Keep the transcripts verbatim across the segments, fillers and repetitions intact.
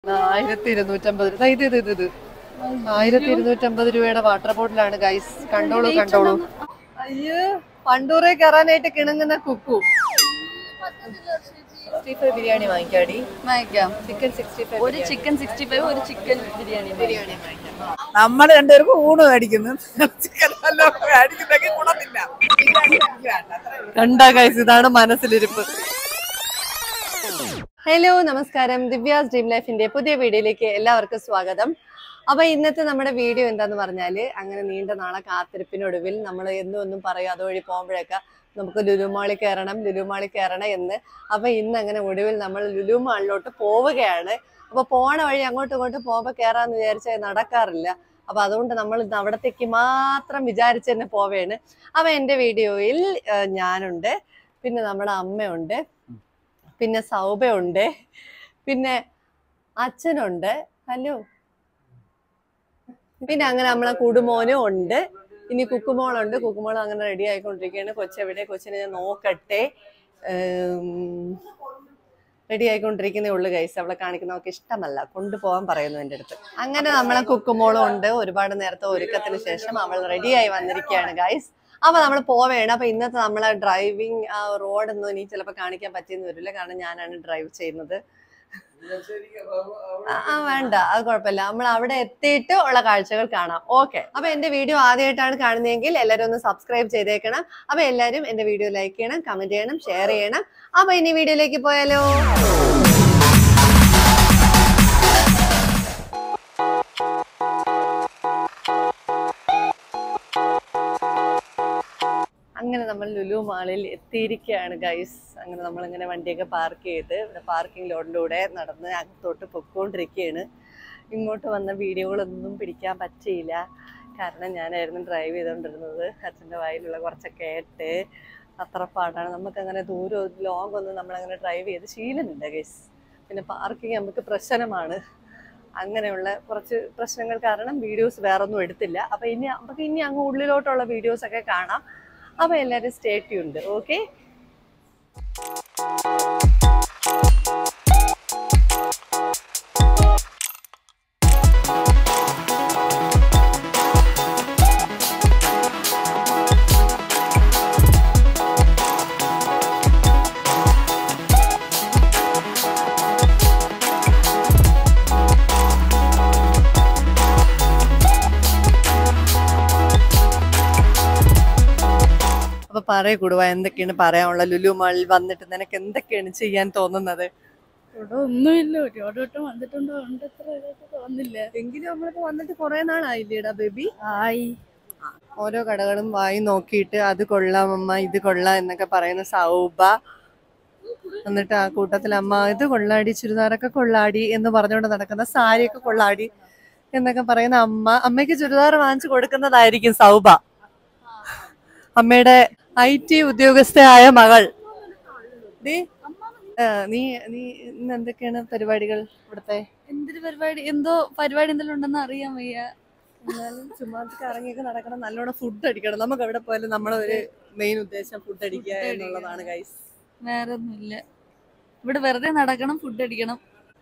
ആയിരത്തി ഇരുന്നൂറ്റമ്പത് ഇത് ഇത് ഇത് ഇത് ആയിരത്തി ഇരുന്നൂറ്റമ്പത് രൂപയുടെ വാട്ടർ ബോട്ടിലാണ് ഗൈസ്. കണ്ടോളൂ കണ്ടോളൂ. അയ്യോ, പണ്ടൂറെ കയറാനായിട്ട് കിണങ്ങുന്ന കുക്കു. സിക്സ്റ്റി ഫൈവ് ബിരിയാണി വാങ്ങിക്കാടി. വാങ്ങിക്കാം. ചിക്കൻ സിക്സ്റ്റി ഫൈവ്, ഒരു ചിക്കൻ സിക്സ്റ്റി ഫൈവ്, ഒരു ചിക്കൻ ബിരിയാണി ബിരിയാണി വാങ്ങിക്കാം. നമ്മൾ രണ്ടുപേർക്കും ഊണ് മേടിക്കുന്നു. കണ്ടാ ഗൈസ്, ഇതാണ് മനസ്സിലിരിപ്പ്. ഹലോ നമസ്കാരം, ദിവ്യാസ് ഡ്രീം ലൈഫിന്റെ പുതിയ വീഡിയോയിലേക്ക് എല്ലാവർക്കും സ്വാഗതം. അപ്പൊ ഇന്നത്തെ നമ്മുടെ വീഡിയോ എന്താന്ന് പറഞ്ഞാല്, അങ്ങനെ നീണ്ട നാളെ കാത്തിരിപ്പിനൊടുവിൽ നമ്മൾ എന്നും ഒന്നും പറയും അതുവഴി പോകുമ്പോഴൊക്കെ നമുക്ക് ലുലു മാളിൽ കയറണം ലുലു മാളിൽ കയറണം എന്ന്. അപ്പൊ ഇന്ന് അങ്ങനെ ഒടുവിൽ നമ്മൾ ലുലു മാളിലോട്ട് പോവുകയാണ്. അപ്പൊ പോണ വഴി അങ്ങോട്ടും ഇങ്ങോട്ടും പോകുമ്പോ കയറാന്ന് വിചാരിച്ചാൽ നടക്കാറില്ല. അപ്പൊ അതുകൊണ്ട് നമ്മൾ ഇന്ന് അവിടത്തേക്ക് മാത്രം വിചാരിച്ച് തന്നെ പോവുകയാണ്. അപ്പൊ എന്റെ വീഡിയോയിൽ ഞാനുണ്ട്, പിന്നെ നമ്മുടെ അമ്മയുണ്ട്, പിന്നെ സൗബയുണ്ട്, പിന്നെ അച്ഛനുണ്ട്, ഹലോ, പിന്നെ അങ്ങനെ നമ്മളെ കുടുമോനും ഉണ്ട്. ഇനി കുക്കുമോളുണ്ട്. കുക്കുമോൾ അങ്ങനെ റെഡി ആയിക്കൊണ്ടിരിക്കുകയാണ്. കൊച്ചെവിടെ? കൊച്ചിനെ ഞാൻ നോക്കട്ടെ. റെഡി ആയിക്കൊണ്ടിരിക്കുന്നേ ഉള്ളു ഗൈസ്. അവളെ കാണിക്കുന്നവർക്ക് ഇഷ്ടമല്ല, കൊണ്ടുപോകാൻ പറയുന്നു എൻ്റെ അടുത്ത്. അങ്ങനെ നമ്മളെ കുക്കുമോളും ഉണ്ട്. ഒരുപാട് നേരത്തെ ഒരുക്കത്തിന് ശേഷം അവൾ റെഡിയായി വന്നിരിക്കുകയാണ് ഗൈസ്. അപ്പൊ നമ്മൾ പോവേണം. അപ്പൊ ഇന്നത്തെ നമ്മളെ ഡ്രൈവിങ് ആ റോഡൊന്നും ഇനി ചിലപ്പോൾ കാണിക്കാൻ പറ്റിയെന്ന് വരില്ല, കാരണം ഞാനാണ് ഡ്രൈവ് ചെയ്യുന്നത്. ആ വേണ്ട, അത് കുഴപ്പമില്ല. നമ്മൾ അവിടെ എത്തിയിട്ട് ഉള്ള കാഴ്ചകൾ കാണാം. ഓക്കെ. അപ്പൊ എന്റെ വീഡിയോ ആദ്യമായിട്ടാണ് കാണുന്നതെങ്കിൽ എല്ലാവരും ഒന്ന് സബ്സ്ക്രൈബ് ചെയ്തേക്കണം. അപ്പൊ എല്ലാവരും എന്റെ വീഡിയോ ലൈക്ക് ചെയ്യണം, കമന്റ് ചെയ്യണം, ഷെയർ ചെയ്യണം. അപ്പൊ ഇനി വീഡിയോയിലേക്ക് പോയാലോ. അങ്ങനെ നമ്മൾ ലുലു മാളിൽ എത്തിയിരിക്കുകയാണ് ഗൈസ്. അങ്ങനെ നമ്മളിങ്ങനെ വണ്ടിയൊക്കെ പാർക്ക് ചെയ്ത് ഇവിടെ പാർക്കിംഗ് ലോഡിലൂടെ നടന്ന് അകത്തോട്ട് പൊയ്ക്കൊണ്ടിരിക്കുകയാണ്. ഇങ്ങോട്ട് വന്ന വീഡിയോകളൊന്നും പിടിക്കാൻ പറ്റിയില്ല, കാരണം ഞാനായിരുന്നു ഡ്രൈവ് ചെയ്തുകൊണ്ടിരുന്നത്. അച്ഛൻ്റെ വായിലുള്ള കുറച്ചൊക്കെ കേട്ട് അത്ര പാടാണ്. നമുക്കങ്ങനെ ദൂരം ലോങ് ഒന്നും നമ്മളങ്ങനെ ഡ്രൈവ് ചെയ്ത് ശീലമില്ല ഗൈസ്. പിന്നെ പാർക്കിംഗ് നമുക്ക് പ്രശ്നമാണ്. അങ്ങനെയുള്ള കുറച്ച് പ്രശ്നങ്ങൾ കാരണം വീഡിയോസ് വേറെ ഒന്നും എടുത്തില്ല. അപ്പം ഇനി നമുക്ക് ഇനി അങ്ങ് ഉള്ളിലോട്ടുള്ള വീഡിയോസൊക്കെ കാണാം. അപ്പൊ എല്ലാരും സ്റ്റേ ട്യൂൺഡ്. ഓക്കെ. അപ്പൊ പറയ കൂടുവാ, എന്തൊക്കെയാണ് പറയാനുള്ള ലുലു മാളിൽ വന്നിട്ട് നിനക്ക് എന്തൊക്കെയാണ് ചെയ്യാൻ തോന്നുന്നത്? ഇവിടെ ഒന്നുമില്ല, ഒരുപാട് വട്ടം വന്നിട്ടുണ്ടോ തോന്നില്ല. എങ്കിലും നമ്മളിപ്പോ വന്നിട്ട് കുറെ നാളായില്ലേടാ ബേബി? ആയി. ഓരോ കടകളും വായി നോക്കിയിട്ട് അത് കൊള്ളാം അമ്മ, ഇത് കൊള്ളാം എന്നൊക്കെ പറയുന്ന സൗബ. എന്നിട്ട് ആ കൂട്ടത്തിൽ അമ്മ ഇത് കൊള്ളാടി, ചുരിദാറൊക്കെ കൊള്ളാടി എന്ന് പറഞ്ഞുകൊണ്ട് നടക്കുന്ന, സാരിയൊക്കെ കൊള്ളാടി എന്നൊക്കെ പറയുന്ന അമ്മ. അമ്മയ്ക്ക് ചുരിദാർ വാങ്ങിച്ചു കൊടുക്കുന്നതായിരിക്കും സൗബ, അമ്മയുടെ ഐ ടി ഉദ്യോഗസ്ഥയായ മകൾ. നീ നീ നീ ഇന്ന് എന്തൊക്കെയാണ് പരിപാടികൾ ഇവിടുത്തെ? എന്തൊരു പരിപാടി, എന്തോ പരിപാടി എന്തെങ്കിലും ഉണ്ടെന്ന് അറിയാൻ വയ്യ. എന്നാലും ചുമ്മാതൊക്കെ ഇറങ്ങിയൊക്കെ നടക്കണം, നല്ലോണം ഫുഡ് അടിക്കണം. നമുക്ക് എവിടെ പോയാലും നമ്മളെ ഒരു മെയിൻ ഉദ്ദേശം ഫുഡ് അടിക്കുക എന്നുള്ളതാണ് ഗൈസ്. വേറെ ഒന്നുമില്ല, ഇവിടെ വെറുതെ നടക്കണം, ഫുഡ് അടിക്കണം.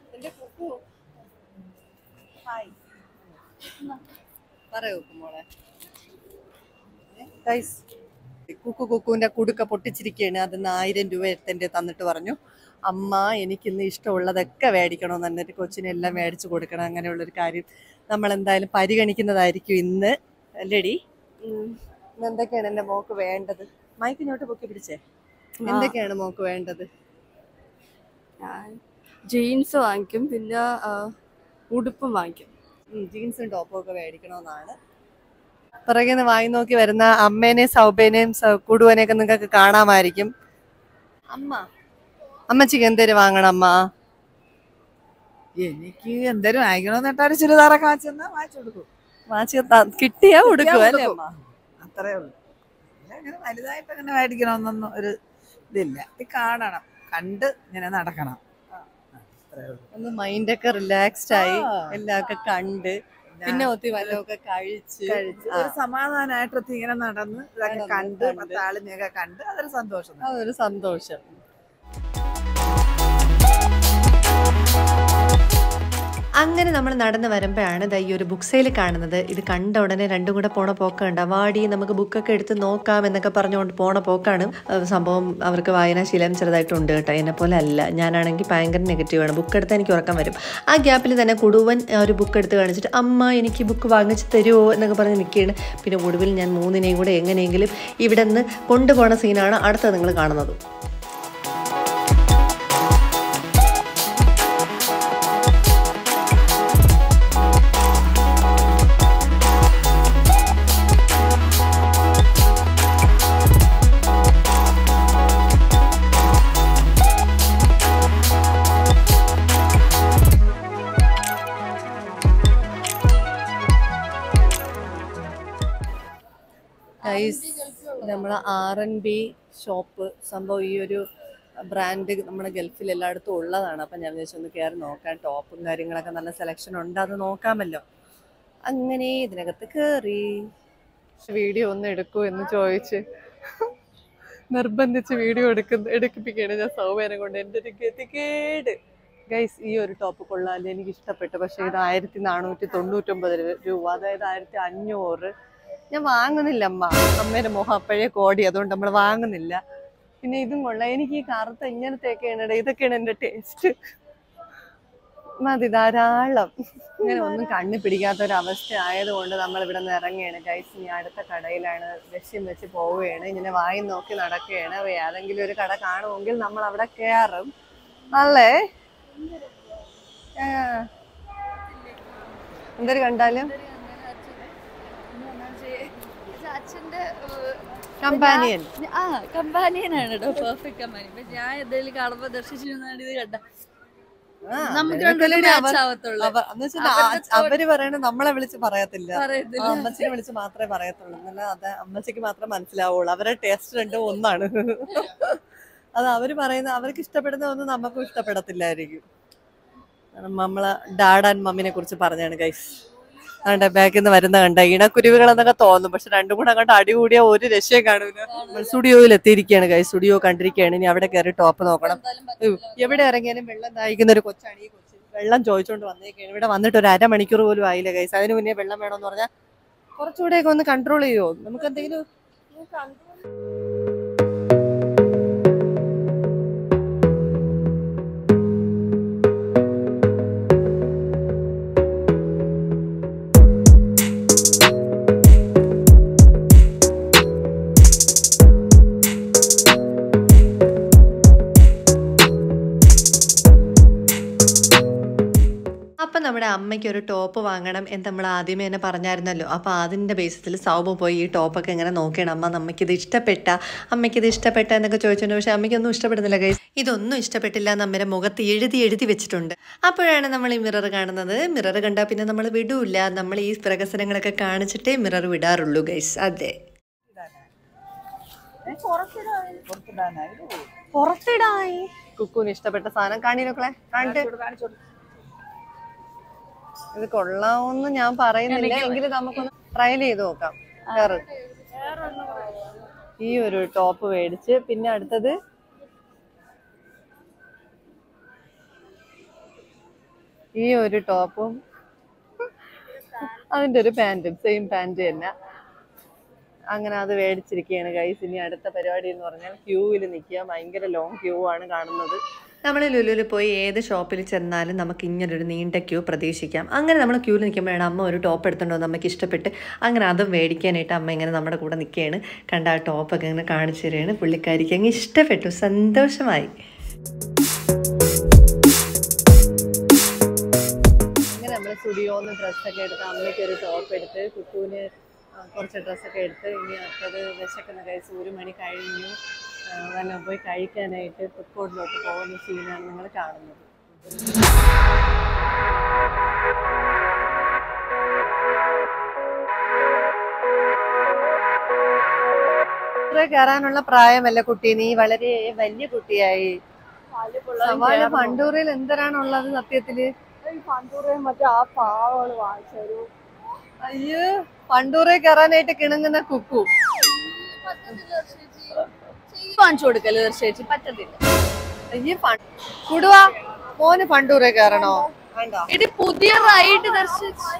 പറയൂ മോളെ. ഗൈസ്, കുക്കു കുക്കുവിന്റെ കുടുക്ക പൊട്ടിച്ചിരിക്കുകയാണ്. അതിന് ആയിരം രൂപ എട്ടെൻ്റെ തന്നിട്ട് പറഞ്ഞു, അമ്മ എനിക്കിന്ന് ഇഷ്ടമുള്ളതൊക്കെ മേടിക്കണമെന്ന്. എന്നിട്ട് കൊച്ചിനെല്ലാം മേടിച്ചു കൊടുക്കണം. അങ്ങനെയുള്ളൊരു കാര്യം നമ്മൾ എന്തായാലും പരിഗണിക്കുന്നതായിരിക്കും ഇന്ന്, അല്ലേടി? ഇന്ന് എന്തൊക്കെയാണ് എൻ്റെ മോക്ക് വേണ്ടത്? മൈക്കിഞ്ഞോട്ട് പൊക്കി പിടിച്ചേ. എന്തൊക്കെയാണ് മോക്ക് വേണ്ടത്? ജീൻസ് വാങ്ങിക്കും, പിന്നെ ഉടുപ്പും വാങ്ങിക്കും. ജീൻസും ടോപ്പും ഒക്കെ മേടിക്കണമെന്നാണ്. പിറകെ നിന്ന് വായി നോക്കി വരുന്ന അമ്മേനെയും സൗബേനെയും കുടുവനെയൊക്കെ നിങ്ങൾക്ക് കാണാമായിരിക്കും. അമ്മ അമ്മച്ചിക്ക് എന്തേലും വാങ്ങണം അമ്മ? എനിക്ക് എന്തേലും വാങ്ങിക്കണമെന്ന് കേട്ടാൽ ചുരിദാറൊക്കെ വാങ്ങിച്ചെന്നാ വാങ്ങിച്ചു കൊടുക്കും. വാങ്ങിച്ച് കിട്ടിയാ കൊടുക്കും അല്ലേ അമ്മ? അത്രേ ഉള്ളൂ. അങ്ങനെ വലുതായിട്ട് അങ്ങനെ മേടിക്കണമെന്നൊന്നും ഒരു ഇതില്ല. ഇത് കാണണം, കണ്ട് ഇങ്ങനെ നടക്കണം. ഒന്ന് മൈൻഡൊക്കെ റിലാക്സ്ഡ് ആയി എല്ലാമൊക്കെ കണ്ട് പിന്നെ ഒത്തിരി വല്ലതൊക്കെ കഴിച്ച് കഴിച്ച് ഒരു സമാധാനമായിട്ട് ഇങ്ങനെ നടന്ന് ഇതൊക്കെ കണ്ട് പത്താളിനെയൊക്കെ കണ്ട് അതൊരു സന്തോഷം. അതൊരു സന്തോഷം. അങ്ങനെ നമ്മൾ നടന്ന് വരുമ്പോഴാണ് ദാ ഈ ഒരു ബുക്ക് സെയിൽ കാണുന്നത്. ഇത് കണ്ട ഉടനെ രണ്ടും കൂടെ പോണ പോക്കുണ്ട്. വാടി നമുക്ക് ബുക്കൊക്കെ എടുത്ത് നോക്കാം എന്നൊക്കെ പറഞ്ഞുകൊണ്ട് പോണ പോക്കാണ്. സംഭവം അവർക്ക് വായനാശീലം ചെറുതായിട്ടുണ്ട് കേട്ടോ, എന്നെ പോലെ അല്ല. ഞാനാണെങ്കിൽ ഭയങ്കര നെഗറ്റീവാണ്. ബുക്ക് എടുത്താൽ എനിക്ക് ഉറക്കം വരും. ആ ഗ്യാപ്പിൽ തന്നെ കുടുവൻ ഒരു ബുക്ക് എടുത്ത് കാണിച്ചിട്ട് അമ്മ എനിക്ക് ബുക്ക് വാങ്ങിച്ച് തരുമോ എന്നൊക്കെ പറഞ്ഞ് നിൽക്കുകയാണ്. പിന്നെ ഒടുവിൽ ഞാൻ മൂന്നിനെയും കൂടെ എങ്ങനെയെങ്കിലും ഇവിടെ നിന്ന് കൊണ്ടുപോകുന്ന സീനാണ് അടുത്ത നിങ്ങൾ കാണുന്നത്. നമ്മളെ ആർ എൻ ബി ഷോപ്പ് സംഭവം ഈ ഒരു ബ്രാൻഡ് നമ്മുടെ ഗൾഫിൽ എല്ലായിടത്തും ഉള്ളതാണ്. അപ്പം ഞാൻ വിചാരിച്ചു ഒന്ന് കയറി നോക്കാൻ. ടോപ്പും കാര്യങ്ങളൊക്കെ നല്ല സെലക്ഷൻ ഉണ്ട്, അത് നോക്കാമല്ലോ. അങ്ങനെ ഇതിനകത്ത് കയറി വീഡിയോ ഒന്ന് എടുക്കൂ എന്ന് ചോദിച്ച് നിർബന്ധിച്ച് വീഡിയോ എടുക്കുന്ന എടുക്കിപ്പിക്കുകയാണ് ഞാൻ സൗകര്യം കൊണ്ട്. എൻ്റെ ഒരു ഗതികേട് ഗൈസ്. ഈ ഒരു ടോപ്പ് കൊള്ളാല്ലേ, എനിക്ക് ഇഷ്ടപ്പെട്ടു. പക്ഷേ ഇത് ആയിരത്തി നാനൂറ്റി തൊണ്ണൂറ്റൊമ്പത് രൂപ, അതായത് ആയിരത്തി അഞ്ഞൂറ്. ഞാൻ വാങ്ങുന്നില്ല അമ്മ, അമ്മേൻ്റെ മുഖം അപ്പോഴേ കോടി, അതുകൊണ്ട് നമ്മൾ വാങ്ങുന്നില്ല. പിന്നെ ഇതും കൊള്ളാം. എനിക്ക് ഈ കറുത്ത ഇങ്ങനത്തെയൊക്കെയാണ്, ഇതൊക്കെയാണ് എൻ്റെ ടേസ്റ്റ്. മതി ധാരാളം. ഇങ്ങനെ ഒന്നും കണ്ണു പിടിക്കാത്തൊരവസ്ഥ ആയതുകൊണ്ട് നമ്മൾ ഇവിടെ നിന്ന് ഇറങ്ങുകയാണ് ഗൈസ്. ഇനി അടുത്ത കടയിലാണ് ലക്ഷ്യം വെച്ച് പോവുകയാണ്. ഇങ്ങനെ വായി നോക്കി നടക്കുകയാണ്. ഏതെങ്കിലും ഒരു കട കാണുമെങ്കിൽ നമ്മൾ അവിടെ കയറും. അല്ലേ എന്തൊരു കണ്ടാലും കമ്പാനിയൻ ആ കമ്പാനിയനാണ് കേട്ടോ, പെർഫെക്റ്റ് കമ്പാനിയൻ. ഇപ്പൊ ഞാൻ എന്തെങ്കിലും കാണുമ്പോ ദർശിച്ചിരുന്നാണ് ഇത് കണ്ട അവര് പറയണ നമ്മളെ വിളിച്ച് പറയത്തില്ല, അമ്മച്ചിനെ വിളിച്ച് മാത്രമേ പറയത്തുള്ളൂ. എന്നല്ല അത് അമ്മച്ചിക്ക് മാത്രമേ മനസ്സിലാവുള്ളൂ. അവരുടെ ടേസ്റ്റ് രണ്ടും ഒന്നാണ്. അത് അവര് പറയുന്ന അവർക്ക് ഇഷ്ടപ്പെടുന്ന ഒന്നും നമുക്കും ഇഷ്ടപ്പെടത്തില്ലായിരിക്കും. നമ്മളെ ഡാഡ് ആൻഡ് മമ്മിനെ കുറിച്ച് പറഞ്ഞാണ് ഗൈസ്. അതുകൊണ്ട് ബാക്കിൽ നിന്ന് വരുന്ന കണ്ട ഇണക്കുരുവികൾ എന്നൊക്കെ തോന്നും, പക്ഷെ രണ്ടും കൂടെ അങ്ങോട്ട് അടികൂടിയ ഒരു രക്ഷയും കാണൂല. സ്റ്റുഡിയോയിൽ എത്തിയിരിക്കുകയാണ് ഗൈസ്. സ്റ്റുഡിയോ കണ്ടിരിക്കുകയാണ്. ഇനി അവിടെ കയറി ടോപ്പ് നോക്കണം. എവിടെ ഇറങ്ങിയാലും വെള്ളം ദാഹിക്കുന്ന ഒരു കൊച്ചാണ് ഈ കൊച്ച്. വെള്ളം ചോദിച്ചോണ്ട് വന്നേക്കാണ്. ഇവിടെ വന്നിട്ട് ഒരു അരമണിക്കൂർ പോലും ആയില്ല ഗൈസ്. അതിന് മുന്നേ വെള്ളം വേണമെന്ന് പറഞ്ഞാൽ കുറച്ചുകൂടെയൊക്കെ ഒന്ന് കൺട്രോൾ ചെയ്യുമോ? നമുക്ക് എന്തെങ്കിലും നമ്മുടെ അമ്മയ്ക്ക് ഒരു ടോപ്പ് വാങ്ങണം എന്ന് നമ്മൾ ആദ്യമേ തന്നെ പറഞ്ഞായിരുന്നല്ലോ. അപ്പോൾ അതിൻ്റെ ബേസിസിൽ സൗബ് പോയി ഈ ടോപ്പൊക്കെ ഇങ്ങനെ നോക്കണം. അമ്മ നമുക്കിത് ഇഷ്ടപ്പെട്ട അമ്മയ്ക്കിത് ഇഷ്ടപ്പെട്ട എന്നൊക്കെ ചോദിച്ചിട്ടുണ്ട്. പക്ഷേ അമ്മയ്ക്കൊന്നും ഇഷ്ടപ്പെടുന്നില്ല ഗൈസ്. ഇതൊന്നും ഇഷ്ടപ്പെട്ടില്ല എന്ന് അമ്മയുടെ മുഖത്ത് എഴുതി എഴുതി വെച്ചിട്ടുണ്ട്. അപ്പോഴാണ് നമ്മൾ ഈ മിറർ കാണുന്നത്. മിറർ കണ്ടാൽ പിന്നെ നമ്മൾ വിടൂല്ല. നമ്മൾ ഈ പ്രകസനങ്ങളൊക്കെ കാണിച്ചിട്ടേ മിറർ വിടാറുള്ളൂ ഗൈസ്. അതെ, പുറത്തിടായി കുക്കുവിന് ഇഷ്ടപ്പെട്ട സാധനം കാണിനോക്കളെ കാണിട്ട്. ഇത് കൊള്ളാമെന്ന് ഞാൻ പറയുന്നില്ല, എങ്കിലും നമുക്കൊന്ന് ട്രയൽ ചെയ്ത് നോക്കാം. ഈ ഒരു ടോപ്പ് മേടിച്ച് പിന്നെ അടുത്തത് ഈ ഒരു ടോപ്പും അതിന്റെ ഒരു പാന്റും സെയിം പാന്റ് തന്നെ. അങ്ങനെ അത് മേടിച്ചിരിക്കുകയാണ് ഗൈസ്. ഇനി അടുത്ത പരിപാടി എന്ന് പറഞ്ഞാൽ ക്യൂവിൽ നിൽക്കുക. ഭയങ്കര ലോങ് ക്യൂ ആണ് കാണുന്നത്. നമ്മൾ ലുലുവിൽ പോയി ഏത് ഷോപ്പിൽ ചെന്നാലും നമുക്ക് ഇങ്ങനൊരു നീണ്ട ക്യൂ പ്രതീക്ഷിക്കാം. അങ്ങനെ നമ്മൾ ക്യൂവിൽ നിൽക്കുമ്പോഴാണ് അമ്മ ഒരു ടോപ്പ് എടുത്തുണ്ടോ നമുക്ക് ഇഷ്ടപ്പെട്ട് അങ്ങനെ അതും മേടിക്കാനായിട്ട് അമ്മ ഇങ്ങനെ നമ്മുടെ കൂടെ നിൽക്കുകയാണ്. കണ്ട ആ ടോപ്പൊക്കെ ഇങ്ങനെ കാണിച്ചു തരികയാണ്. പുള്ളിക്കാരിക്ക് അങ്ങ് ഇഷ്ടപ്പെട്ടു, സന്തോഷമായി. അങ്ങനെ നമ്മൾ സ്റ്റുഡിയോന്ന് ഡ്രസ്സൊക്കെ എടുത്ത് അമ്മയ്ക്ക് ഒരു ടോപ്പ് എടുത്ത് കുട്ടുവിന് കുറച്ച് ഡ്രസ്സൊക്കെ എടുത്ത് ഇനി അടുത്തത് വിശക്കുന്ന കഴിച്ച് ഒരു മണി കഴിഞ്ഞു. വല്ല പോയി കഴിക്കാനായിട്ട് ഫുഡ് കോർട്ടിലോട്ട് പോകുന്ന സീനാണ് നിങ്ങൾ കാണുന്നത്. ഇത്ര കയറാനുള്ള പ്രായമല്ല കുട്ടി, നീ വളരെ വലിയ കുട്ടിയായി. സവാല പണ്ടൂറിൽ എന്തരാണുള്ളത് സത്യത്തില്? പണ്ടൂറിൽ മറ്റേ ആ പാവകള് വാങ്ങിച്ചു. അയ്യോ, പണ്ടൂറെ കയറാനായിട്ട് കിണങ്ങുന്ന കുക്കു വാങ്ങിച്ചു കൊടുക്കല് ചേച്ചി പറ്റത്തില്ല. അയ്യോ, കുടുവാ മോന് പണ്ടൂറെ കയറണോ? ഇത് പുതിയ റൈഡ് ദർശിച്ച്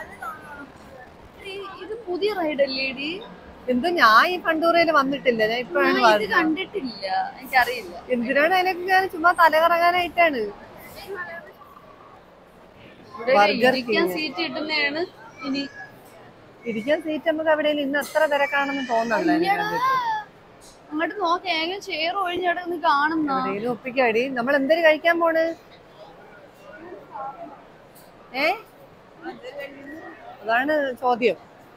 ഇത് പുതിയ റൈഡ് അല്ലേ ഇടി? എന്തോ ഞാൻ ഈ പണ്ടൂറയില് വന്നിട്ടില്ല, ഞാൻ ഇപ്പോഴാണ് ഇത് കണ്ടിട്ടില്ല, എനിക്കറിയില്ല. എന്തിനാണ് അതിനൊക്കെ ഞാൻ ചുമ്മാ തലകറങ്ങാനായിട്ടാണ്. ഇരിക്കാൻ സീറ്റ് കിട്ടുന്നതാണ്. ഇനി ഇരിക്കാൻ സീറ്റ് നമുക്ക് എവിടെയെങ്കിലും ഇന്ന് എത്ര തിരക്കാണെന്ന് തോന്നണല്ലോ. അങ്ങോട്ട് നോക്കി ഏകം ചെയർ ഒഴിഞ്ഞവിടെ ഒന്ന് കാണുന്ന എവിടെയെങ്കിലും ഒപ്പിക്കാടി. നമ്മൾ എന്തൊരു കഴിക്കാൻ പോണ്? ഏ അതാണ് ചോദ്യം.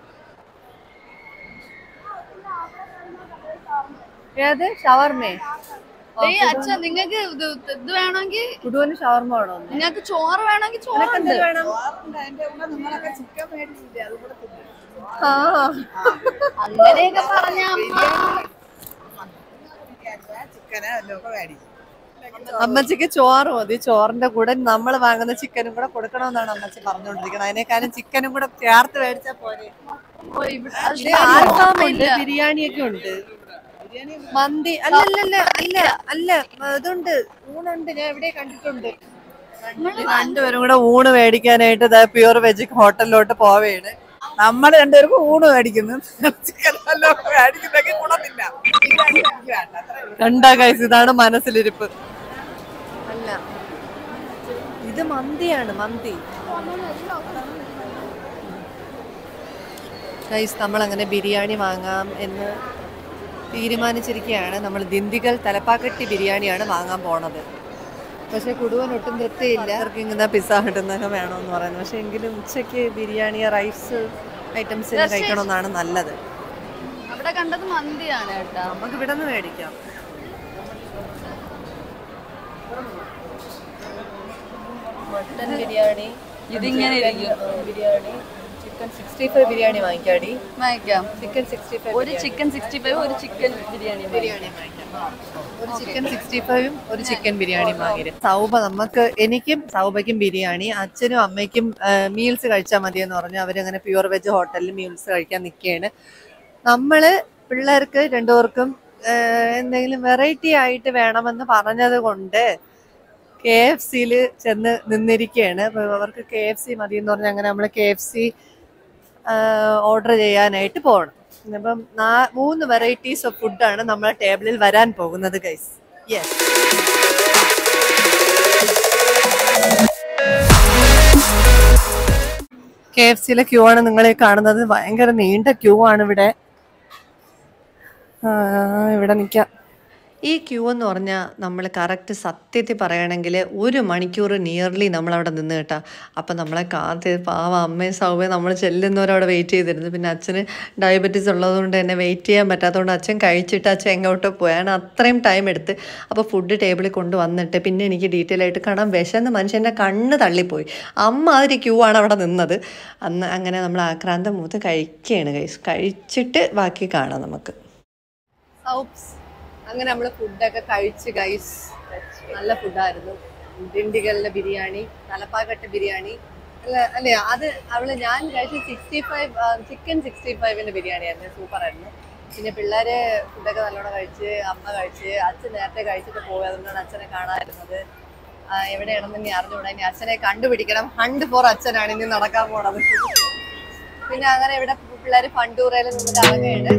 ഏത് ഷവർമേ? അച്ഛ നിങ്ങക്ക് ഇത് ഇത് വേണമെങ്കിൽ കുടുവന് ഷവർമ വേണോ? നിങ്ങക്ക് ചോറ് വേണമെങ്കിൽ ചോറ് വേണം. ആ അങ്ങനെയൊക്കെ പറഞ്ഞ അമ്മച്ചിക്ക് ചോറ് മതി. ചോറിന്റെ കൂടെ നമ്മൾ വാങ്ങുന്ന ചിക്കനും കൂടെ കൊടുക്കണമെന്നാണ് അമ്മച്ചി പറഞ്ഞുകൊണ്ടിരിക്കുന്നത്. അതിനേക്കാളും ചിക്കനും കൂടെ ചേർത്ത് മേടിച്ചാൽ പോലെ. ആൽഫാമുണ്ട്, ബിരിയാണിയൊക്കെ ഉണ്ട്, മന്തി അല്ലല്ല അല്ല അല്ല ഇതുണ്ട്, ഊണുണ്ട്. ഞാൻ എവിടെ കണ്ടിട്ടുണ്ട്. രണ്ടുപേരും കൂടെ ഊണ് മേടിക്കാനായിട്ട് പ്യൂർ വെജ് ഹോട്ടലിലോട്ട് പോവേണ്. നമ്മൾ രണ്ടുപേർക്കും ഊണ് മേടിക്കുന്നു, മേടിക്കുന്നെങ്കിൽ ഗുണമില്ല. കണ്ടാ കൈസ്, ഇതാണ് മനസ്സിലിരിപ്പ്. അല്ല ഇത് മന്തിയാണ്, മന്തി. കൈസ് നമ്മളങ്ങനെ ബിരിയാണി വാങ്ങാം എന്ന് തീരുമാനിച്ചിരിക്കുകയാണ്. നമ്മൾ ദിണ്ടിഗൽ തലപ്പാക്കട്ടി ബിരിയാണിയാണ് വാങ്ങാൻ പോണത്. പക്ഷെ കുടുവൻ ഒട്ടും തൃപ്തിയില്ല. അവർക്ക് ഇങ്ങനെ പിസ്സ കിട്ടുന്നൊക്കെ വേണമെന്ന് പറയുന്നത്. പക്ഷെ എങ്കിലും ഉച്ചയ്ക്ക് ബിരിയാണി റൈസ് ഐറ്റംസിന് കഴിക്കണമെന്നാണ് നല്ലത്. അവിടെ കണ്ടത് മന്തിയാണ് കേട്ടോ. നമുക്ക് ഇവിടെ നിന്ന് മേടിക്കാം. മട്ടൻ ബിരിയാണി ഇതിങ്ങനെ biryani, chicken sixty five biryani വാങ്ങിക്കാടി. വാങ്ങിക്കാം. ചിക്കൻ സിക്സ്റ്റി ഫൈവ് ഒരു ചിക്കൻ സിക്സ്റ്റി ഫൈവ് ഒരു ചിക്കൻ ബിരിയാണി ബിരിയാണി വാങ്ങിക്കാം. ഒരു ചിക്കൻ സിക്സ്റ്റി ഫൈവും ഒരു ചിക്കൻ ബിരിയാണി വാങ്ങിയത്. സൗബ നമുക്ക് എനിക്കും സൗബയ്ക്കും ബിരിയാണി, അച്ഛനും അമ്മയ്ക്കും മീൽസ് കഴിച്ചാൽ മതിയെന്ന് പറഞ്ഞു. അവരങ്ങനെ പ്യൂർ വെജ് ഹോട്ടലിൽ മീൽസ് കഴിക്കാൻ നിൽക്കുകയാണ്. നമ്മള് പിള്ളേർക്ക് രണ്ടുപേർക്കും എന്തെങ്കിലും വെറൈറ്റി ആയിട്ട് വേണമെന്ന് പറഞ്ഞത് കൊണ്ട് കെ എഫ് സിയിൽ ചെന്ന് നിന്നിരിക്കുകയാണ്. അവർക്ക് കെ എഫ് സി മതി എന്ന് പറഞ്ഞാൽ അങ്ങനെ നമ്മൾ കെ എഫ് സി ഓർഡർ ചെയ്യാനായിട്ട് പോകണം. അപ്പം മൂന്ന് വെറൈറ്റീസ് ഓഫ് ഫുഡാണ് നമ്മളെ ടേബിളിൽ വരാൻ പോകുന്നത് ഗൈസ്. യെസ്, കെ എഫ് സിയിലെ ക്യൂ ആണ് നിങ്ങൾ കാണുന്നത്. ഭയങ്കര നീണ്ട ക്യൂ ആണ് ഇവിടെ. ഇവിടെ നിൽക്കാം. ഈ ക്യൂ എന്ന് പറഞ്ഞാൽ നമ്മൾ കറക്റ്റ് സത്യത്തിൽ പറയുകയാണെങ്കിൽ ഒരു മണിക്കൂർ നിയർലി നമ്മളവിടെ നിന്ന് കേട്ടാ. അപ്പം നമ്മളെ കാത്ത് പാവ അമ്മയും സൗബയും നമ്മൾ ചെല്ലുന്നവരവിടെ വെയിറ്റ് ചെയ്തിരുന്നു. പിന്നെ അച്ഛന് ഡയബറ്റീസ് ഉള്ളതുകൊണ്ട് തന്നെ വെയിറ്റ് ചെയ്യാൻ പറ്റാത്തതുകൊണ്ട് അച്ഛൻ കഴിച്ചിട്ട് അച്ഛൻ എങ്ങോട്ടോ പോയാണ് അത്രയും ടൈം എടുത്ത്. അപ്പോൾ ഫുഡ് ടേബിളിൽ കൊണ്ട് വന്നിട്ട് പിന്നെ എനിക്ക് ഡീറ്റെയിൽ ആയിട്ട് കാണാൻ വിശന്ന് മനുഷ്യൻ്റെ കണ്ണ് തള്ളിപ്പോയി. അമ്മ അതിരി ക്യൂ ആണ് അവിടെ നിന്നത്. അന്ന് അങ്ങനെ നമ്മൾ ആക്രാന്തം മൂത്ത് കഴിക്കുകയാണ് ഗൈസ്. കഴിച്ചിട്ട് ബാക്കി കാണാം നമുക്ക്. അങ്ങനെ നമ്മൾ ഫുഡൊക്കെ കഴിച്ച് ഗൈസ്. നല്ല ഫുഡായിരുന്നു. ദിണ്ടിഗലിലെ ബിരിയാണി, തലപ്പാക്കട്ട് ബിരിയാണി അല്ല അല്ലേ അത് അവള് ഞാൻ കഴിച്ച സിക്സ്റ്റി ഫൈവ് ചിക്കൻ സിക്സ്റ്റി ഫൈവിൻ്റെ ബിരിയാണി ആയിരുന്നു. സൂപ്പറായിരുന്നു. പിന്നെ പിള്ളേര് ഫുഡൊക്കെ നല്ലോണം കഴിച്ച്, അമ്മ കഴിച്ച്, അച്ഛൻ നേരത്തെ കഴിച്ചിട്ട് പോയി. അതുകൊണ്ടാണ് അച്ഛനെ കാണാതിരുന്നത്. എവിടെയാണെന്ന് ഇനി അറിഞ്ഞുകൂടാ. ഇനി അച്ഛനെ കണ്ടുപിടിക്കണം. ഹണ്ട് ഫോർ അച്ഛനാണ് ഇനി നടക്കാൻ പോണത്. പിന്നെ അങ്ങനെ ഇവിടെ പിള്ളേര് പണ്ടൂറയിൽ നിന്ന് ഇറങ്ങുകയാണ്.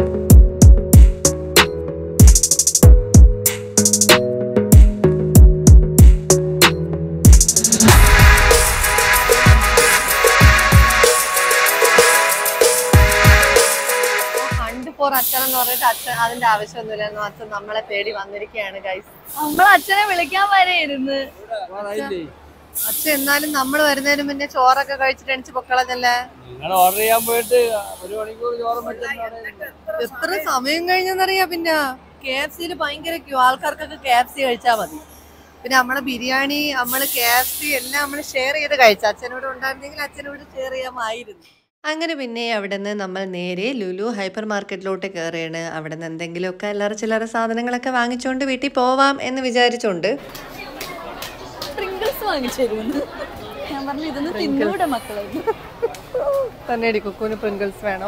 അച്ഛൻ എന്ന് പറഞ്ഞിട്ട് അച്ഛൻ അതിന്റെ ആവശ്യമൊന്നുമില്ലായിരുന്നു. അച്ഛൻ നമ്മളെ പേടി വന്നിരിക്കുകയാണ് ഗൈസ്. നമ്മൾ അച്ഛനെ വിളിക്കാൻ വരെയായിരുന്നു. അച്ഛൻ എന്നാലും നമ്മൾ വരുന്നതിന് മുന്നേ ചോറൊക്കെ കഴിച്ചിട്ട് എണിച്ച് പൊക്കളഞ്ഞല്ലേ. ഓർഡർ ചെയ്യാൻ പോയിട്ട് ഒരു മണിക്കൂർ ചോറും എത്ര സമയം കഴിഞ്ഞെന്നറിയാ. പിന്നെ കെ എഫ് സിയിൽ ഭയങ്കര ക്യൂ. ആൾക്കാർക്കൊക്കെ കെ എഫ് സി കഴിച്ചാൽ മതി. പിന്നെ നമ്മളെ ബിരിയാണി നമ്മള് കെ എഫ് സി എല്ലാം നമ്മൾ ഷെയർ ചെയ്ത് കഴിച്ചു. അച്ഛനോട് ഉണ്ടായിരുന്നെങ്കിൽ അച്ഛനോട് ഷെയർ ചെയ്യാമായിരുന്നു. അങ്ങനെ പിന്നെ അവിടെ നിന്ന് നമ്മൾ നേരെ ലുലു ഹൈപ്പർ മാർക്കറ്റിലോട്ട് കയറുകയാണ്. അവിടെ നിന്ന് എന്തെങ്കിലുമൊക്കെ എല്ലാവരും ചില്ലറ സാധനങ്ങളൊക്കെ വാങ്ങിച്ചുകൊണ്ട് വീട്ടിൽ പോവാം എന്ന് വിചാരിച്ചുകൊണ്ട് പ്രിങ്കിൾസ് വാങ്ങിച്ചു തരുമെന്ന് ഞാൻ പറഞ്ഞു. ഇതൊന്ന് തിന്നൂടെ മക്കളെ. തന്നെ കുക്കുവിന് പ്രിങ്കിൾസ് വേണോ?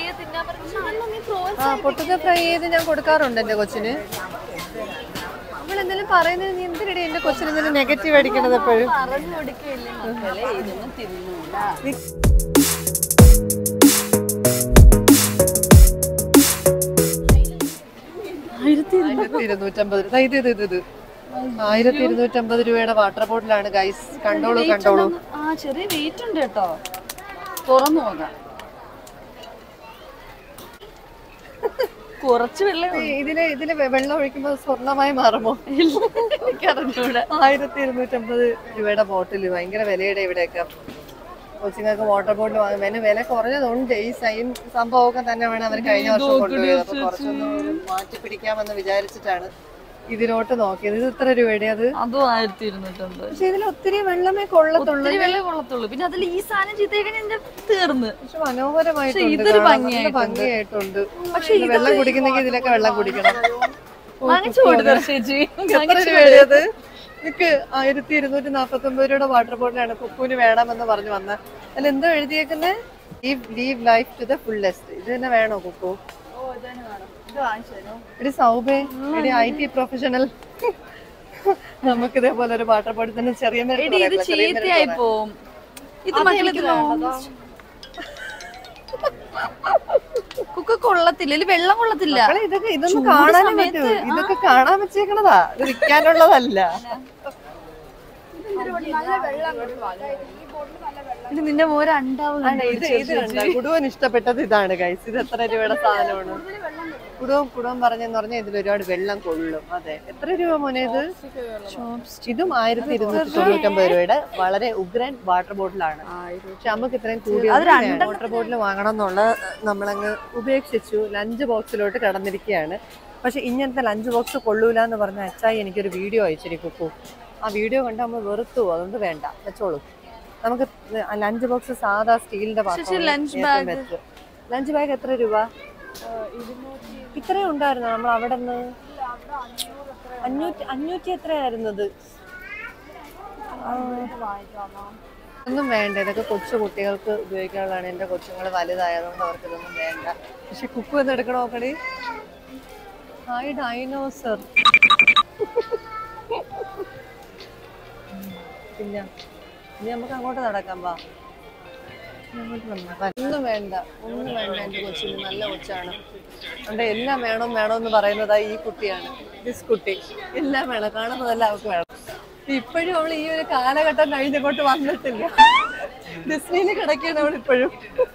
പൊട്ടറ്റോ ഫ്രൈ ചെയ്ത് ഞാൻ കൊടുക്കാറുണ്ട് എൻ്റെ കൊച്ചിന്. ഞങ്ങൾ എന്തെങ്കിലും പറയുന്നത് നീ എന്തിനടി എന്റെ കൊച്ചിന് എന്തെങ്കിലും നെഗറ്റീവ് അടിക്കണത് എപ്പോഴും പറഞ്ഞു കൊടുക്കില്ലേ മക്കളെ ഇതൊന്നും തിന്നൂല. ആയിരത്തി ഇരുന്നൂറ്റമ്പത് ഇത് ഇത് ഇത് ഇത് ആയിരത്തി ഇരുന്നൂറ്റമ്പത് രൂപയുടെ വാട്ടർ ബോട്ടിലാണ് ഗൈസ്. കണ്ടോളൂ കണ്ടോളൂ. ആ ചെറിയ വെയിറ്റ് ഉണ്ട് കേട്ടോ. തുറന്നു നോക്കാം. കുറച്ച് വെള്ളം ഇതില് ഇതില് വെള്ളം ഒഴിക്കുമ്പോൾ സ്വർണ്ണമായി മാറുമോ? എനിക്കറിഞ്ഞൂടെ. ആയിരത്തി ഇരുന്നൂറ്റമ്പത് രൂപയുടെ ബോട്ടിൽ ഭയങ്കര വിലയുടെ ഇവിടെയൊക്കെ. കൊച്ചുങ്ങൾക്ക് വാട്ടർ ബോട്ടിൽ വാങ്ങും. വില വില കുറഞ്ഞതുണ്ട്. ഈ സൈൻ സംഭവമൊക്കെ തന്നെ വേണം അവർ കഴിഞ്ഞ വർഷം കൊണ്ടുപോയത്. അപ്പൊ കുറച്ചൊന്ന് മാറ്റി പിടിക്കാമെന്ന് വിചാരിച്ചിട്ടാണ് ഇതിലോട്ട് നോക്കിയത്. ഇത് ഇത്ര രൂപയുടെ അത് അതും ആയിരത്തി ഇരുന്നൂറ്റമ്പത്. പക്ഷെ ഇതിൽ ഒത്തിരി വെള്ളമേ കൊള്ളത്തുള്ളൂ. വെള്ളം കൊള്ളത്തുള്ളൂ. പിന്നെ അതിൽ ഈ സാധനം ചെയ്തേക്കാൻ എന്റെ തീർന്ന്. പക്ഷെ മനോഹരമായിട്ടുണ്ട്. ഇതൊരു ഭംഗിയായിട്ടുണ്ട്. പക്ഷെ വെള്ളം കുടിക്കുന്നെങ്കിൽ ഇതിലൊക്കെ വെള്ളം കുടിക്കണം. വാങ്ങിച്ചു കൊടുത്തു ചേച്ചി. എത്ര രൂപയുടേത്? എനിക്ക് ആയിരത്തി ഇരുന്നൂറ്റി നാപ്പത്തി ഒമ്പത് രൂപയുടെ വാട്ടർ ബോട്ടിലാണ് കുക്കുവിന് വേണമെന്ന് പറഞ്ഞു വന്ന. അല്ല എന്തോ എഴുതിയേക്കുന്നേ? Live live life to the fullest. ഇത് തന്നെ വേണോ കുക്കു? എടി സൗബേ, എടി ഐ ടി പ്രൊഫഷണൽ, നമുക്ക് ഇതേപോലെ ഒരു വാട്ടർ ബോട്ടിൽ തന്നെ ചെറിയ ഇത് ചീത്തയായി പോവും. ഇത് മക്കളെ കുക്ക് കൊള്ളത്തില്ല. ഇതിൽ വെള്ളം കൊള്ളത്തില്ല. ഇതൊക്കെ ഇതൊന്നും കാണാനും പറ്റൂ. ഇതൊക്കെ കാണാൻ വെച്ചേക്കണതാ, ഇത് വിൽക്കാനുള്ളതല്ല. ഇത് നിന്റെ മോര് ഉണ്ടാവും. ഇത് ഇത് കണ്ട കുടുവൻ ഇഷ്ടപ്പെട്ടത് ഇതാണ് ഗൈസ്. ഇത് എത്ര രൂപയുടെ സാധനമാണ്? കുടുവം കുടുവം പറഞ്ഞെന്ന് പറഞ്ഞാൽ ഇതിൽ ഒരുപാട് വെള്ളം കൊള്ളും. അതെ, എത്ര രൂപ മോനെ ഇത്? ഇതും ആയിരത്തി ഇരുന്നൂറ്റി തൊണ്ണൂറ്റമ്പത് രൂപയുടെ വളരെ ഉഗ്രൻ വാട്ടർ ബോട്ടിലാണ്. പക്ഷെ നമുക്ക് ഇത്രയും കൂടിയ വാട്ടർ ബോട്ടിൽ വാങ്ങണം എന്നുള്ള നമ്മളങ്ങ് ഉപേക്ഷിച്ചു. ലഞ്ച് ബോക്സിലോട്ട് കടന്നിരിക്കുകയാണ്. പക്ഷെ ഇങ്ങനത്തെ ലഞ്ച് ബോക്സ് കൊള്ളൂല എന്ന് പറഞ്ഞ അച്ചായി എനിക്കൊരു വീഡിയോ അയച്ചിരി കുക്കു. ആ വീഡിയോ കണ്ട് നമ്മൾ വെറുത്തു. അതുകൊണ്ട് വേണ്ട, വെച്ചോളൂ. നമുക്ക് ലഞ്ച് ബോക്സ് സാധാ സ്റ്റീലിന്റെ ലഞ്ച് ബാഗ് എത്ര രൂപ? ഇത്രയും ഉണ്ടായിരുന്നു നമ്മൾ അവിടെ നിന്ന്. അഞ്ഞൂറ്റി അഞ്ഞൂറ്റി എത്രയായിരുന്നത്? ഒന്നും വേണ്ട. ഇതൊക്കെ കൊച്ചു കുട്ടികൾക്ക് ഉപയോഗിക്കാനുള്ളതാണ്. എന്റെ കൊച്ചുങ്ങൾ വലുതായതുകൊണ്ട് അവർക്ക് ഇതൊന്നും വേണ്ട. പക്ഷെ കുക്കു എന്ന് എടുക്കണ നോക്കണേ. Hi dinosaur. പിന്നെ ഇനി നമുക്ക് അങ്ങോട്ട് നടക്കാം. വാ, ഒന്നും വേണ്ട, ഒന്നും വേണ്ട. എന്റെ കൊച്ചിന് നല്ല കൊച്ചാണ്. അതുകൊണ്ട് എല്ലാം വേണം വേണമെന്ന് പറയുന്നതായി ഈ കുട്ടിയാണ്. ദിസ് കുട്ടി എല്ലാം വേണം, കാണുന്നതെല്ലാം അവൾക്ക് വേണം. ഇപ്പോഴും അവൾ ഈ ഒരു കാലഘട്ടം കഴിഞ്ഞിങ്ങോട്ട് വന്നിട്ടില്ല. ഡിസ്നിയിൽ കിടക്കുകയാണ് അവൾ ഇപ്പോഴും.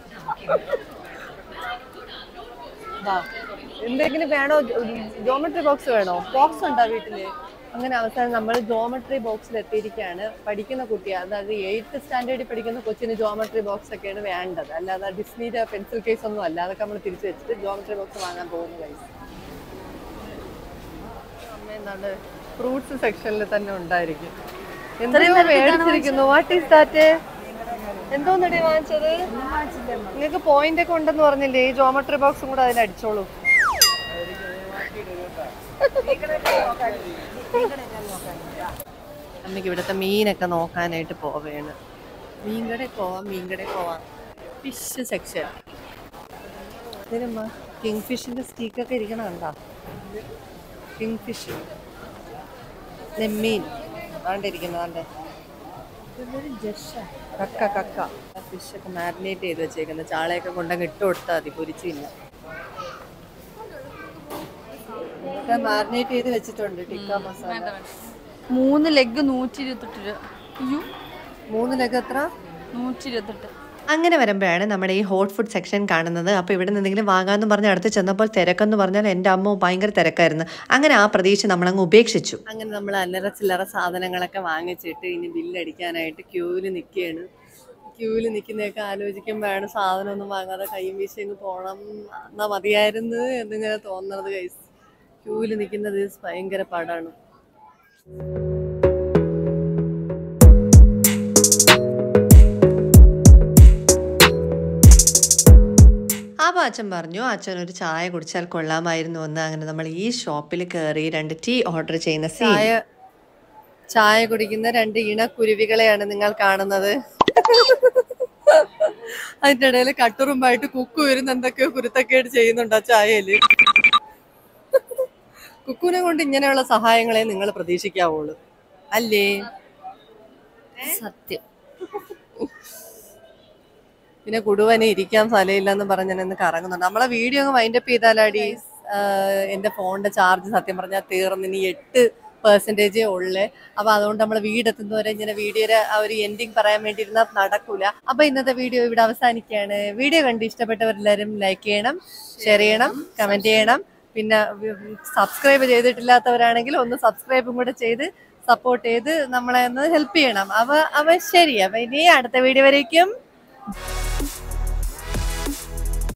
വാ, എന്തെങ്കിലും വേണോ? ജോമെട്രി ബോക്സ് വേണോ? ബോക്സ് ഉണ്ടോ വീട്ടില്? അങ്ങനെ അവസാനം നമ്മൾ ജോമെട്രി ബോക്സിൽ എത്തിയിരിക്കുകയാണ്. പഠിക്കുന്ന കുട്ടി, അതായത് എയ്ത്ത് സ്റ്റാൻഡേർഡിൽ പഠിക്കുന്ന കൊച്ചിന് ജോമെട്രി ബോക്സ് ഒക്കെയാണ് വേണ്ടത്. അല്ലാതെ ഡിസ്നിയുടെ പെൻസിൽ കേസ് ഒന്നും അല്ല. അതൊക്കെ നമ്മൾ തിരിച്ചു വെച്ചിട്ട് ജോമെട്രി ബോക്സ് വാങ്ങാൻ പോകുന്ന കൈസ്. അമ്മ എന്താണ് ഫ്രൂട്ട്സ് സെക്ഷനിൽ തന്നെ ഉണ്ടായിരിക്കും. എന്തെയോ മേടിച്ചിരിക്കുന്നു. What is that? എന്തോന്നടി വാങ്ങിച്ചത്? നിങ്ങൾക്ക് പോയിന്റ് ഒക്കെ ഉണ്ടെന്ന് പറഞ്ഞില്ലേ? ഈ ജോമെട്രി ബോക്സും കൂടെ അതിൽ അടിച്ചോളൂ. അമ്മയ്ക്ക് ഇവിടുത്തെ മീനൊക്കെ നോക്കാനായിട്ട് പോവുകയാണ്. മീൻകടയിൽ പോവാം, മീൻകടയിൽ പോവാം. Fish section. ഇതിനമ്മ കിങ് ഫിഷിന്റെ സ്റ്റീക്കൊക്കെ ഇരിക്കണ കണ്ടാ? കിങ് ഫിഷ്, നെമ്മീൻ വേണ്ടിരിക്കുന്നതാണ്ട്. കക്ക കക്ക ഫിഷൊക്കെ മാരിനേറ്റ് ചെയ്ത് വെച്ചേക്കുന്നത്. ചാളയൊക്കെ കൊണ്ടങ്ങ് ഇട്ട് കൊടുത്താൽ മതി, പൊരിച്ചില്ല. മാരിനേറ്റ് ചെയ്ത് വെച്ചിട്ടുണ്ട്. ടിക്ക മസാല. മൂന്ന് ലെഗ് നൂറ്റി ഇരുപത്തെട്ട് രൂപ. മൂന്ന് ലെഗ് എത്ര? നൂറ്റി ഇരുപത്തെട്ട്. അങ്ങനെ വരുമ്പോഴാണ് നമ്മുടെ ഈ ഹോട്ട് ഫുഡ് സെക്ഷൻ കാണുന്നത്. അപ്പോൾ ഇവിടെ നിന്ന് എന്തെങ്കിലും വാങ്ങാമെന്ന് പറഞ്ഞ് അടുത്ത് ചെന്നപ്പോൾ തിരക്കെന്ന് പറഞ്ഞാൽ എൻ്റെ അമ്മ ഭയങ്കര തിരക്കായിരുന്നു. അങ്ങനെ ആ പ്രതീക്ഷ നമ്മളങ്ങ് ഉപേക്ഷിച്ചു. അങ്ങനെ നമ്മൾ അല്ലറ ചില്ലറ സാധനങ്ങളൊക്കെ വാങ്ങിച്ചിട്ട് ഇനി ബില്ലടിക്കാനായിട്ട് ക്യൂവിൽ നിൽക്കുകയാണ്. ക്യൂവിൽ നിൽക്കുന്നതൊക്കെ ആലോചിക്കുമ്പോഴാണ് സാധനമൊന്നും വാങ്ങാതെ കൈയും വീശങ്ങ് പോകണം എന്നാ മതിയായിരുന്നു എന്നിങ്ങനെ തോന്നുന്നത് ഗൈസ്. ക്യൂവിൽ നിൽക്കുന്നത് ഭയങ്കര പാടാണ്. അപ്പോൾ അച്ഛൻ പറഞ്ഞു അച്ഛൻ ഒരു ചായ കുടിച്ചാൽ കൊള്ളാമായിരുന്നു എന്ന്. അങ്ങനെ നമ്മൾ ഈ ഷോപ്പിൽ കയറി രണ്ട് ടീ ഓർഡർ ചെയ്യുന്ന ചായ ചായ കുടിക്കുന്ന രണ്ട് ഇണക്കുരുവികളെയാണ് നിങ്ങൾ കാണുന്നത്. അതിൻ്റെ ഇടയിൽ കട്ടുറുമ്പായിട്ട് കുക്കു വരുന്ന എന്തൊക്കെയോ കുരുത്തക്കേട് ചെയ്യുന്നുണ്ട് ആ ചായയില്. കുക്കുവിനെ കൊണ്ട് ഇങ്ങനെയുള്ള സഹായങ്ങളെ നിങ്ങൾ പ്രതീക്ഷിക്കാവുള്ളൂ അല്ലേ? സത്യം. പിന്നെ കുടുവനെ ഇരിക്കാൻ സ്ഥലമില്ലെന്ന് പറഞ്ഞ് ഞാൻ ഇന്ന് കറങ്ങുന്നുണ്ട്. നമ്മളെ വീഡിയോ അങ്ങ് വൈൻഡപ്പ് ചെയ്താലാടി. എന്റെ ഫോണിന്റെ ചാർജ് സത്യം പറഞ്ഞാൽ തീർന്ന് ഇനി എട്ട് പെർസെന്റേജേ ഉള്ളേ. അപ്പൊ അതുകൊണ്ട് നമ്മൾ വീടെത്തുന്നവരെ ഇങ്ങനെ വീഡിയോയുടെ ആ ഒരു എൻഡിങ് പറയാൻ വേണ്ടി ഇരുന്നാൽ നടക്കൂല. അപ്പൊ ഇന്നത്തെ വീഡിയോ ഇവിടെ അവസാനിക്കുകയാണ്. വീഡിയോ കണ്ട് ഇഷ്ടപ്പെട്ടവരെല്ലാവരും ലൈക്ക് ചെയ്യണം, ഷെയർ ചെയ്യണം, കമന്റ് ചെയ്യണം. പിന്നെ സബ്സ്ക്രൈബ് ചെയ്തിട്ടില്ലാത്തവരാണെങ്കിൽ ഒന്ന് സബ്സ്ക്രൈബും കൂടെ ചെയ്ത് സപ്പോർട്ട് ചെയ്ത് നമ്മളെ ഒന്ന് ഹെൽപ്പ് ചെയ്യണം. അവ അവ ശരി. അപ്പൊ ഇനി അടുത്ത വീഡിയോ വരേക്കും